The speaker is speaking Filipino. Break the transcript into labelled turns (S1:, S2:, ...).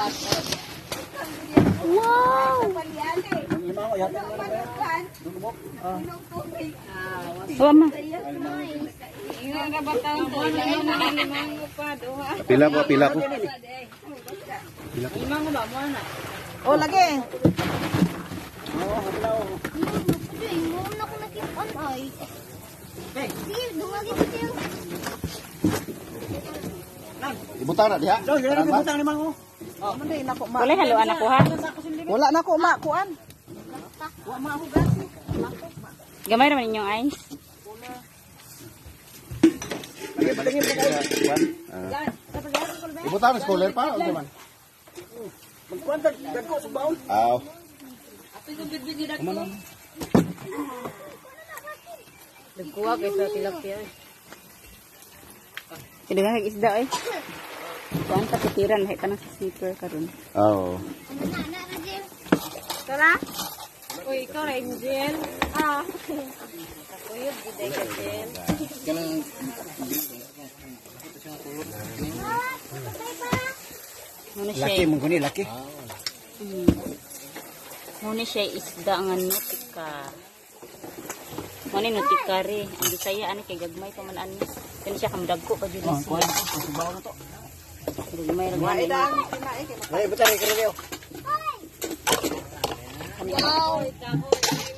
S1: Wow! Mama.
S2: Pila ko, pila ko.
S1: Oh, lagi.
S2: Ibutang na diha.
S3: Ibutang ni Mango.
S1: Boleh haluan ako ha?
S3: Wala na ko ma kuan.
S1: Gamay naman inyong ice.
S2: Ibutang na scholar pa o man.
S3: Magkuan dagko sa baon.
S2: Aw.
S1: Nagkuha kayo sa tilapia eh. Kailangan isda eh. Kuhaan pa titiran. Hay ka na sa zipper ka rin.
S2: Aw.
S1: Tara? Uy, ikaw rin, Angel. Ah. Kakuyod, giday ka, Angel.
S3: Laki mong guni laki.
S1: Muna siya isda nga nutika. Muna nutika rin. Ang Bisaya, ano kay gagmay pa man ano. Kaya siya kamdagko pa dyan siya. Gagmay rin gani.
S3: Ay, buta rin ka rin.
S1: Wow!